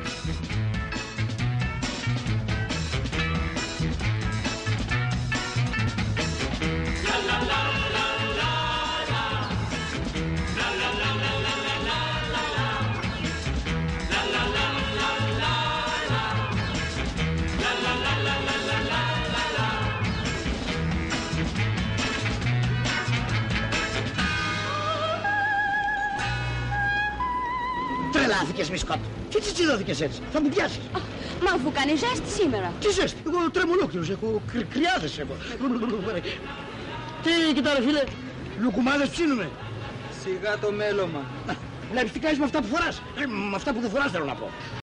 Τρελάθηκες, Μισκότ. Και τι τσιδώθηκες έτσι. Θα μου πιάσεις. Μα αφού κάνει ζέστη σήμερα. Τι ζέστη. Εγώ τρέμω ολόκληρος. Έχω κρυάδες έχω. Τι κοιτά ρε φίλε. Λουκουμάδες ψήνουμε. Σιγά το μέλωμα. Βλέπεις τι κάνεις με αυτά που φοράς. Με αυτά που δεν φοράς θέλω να πω.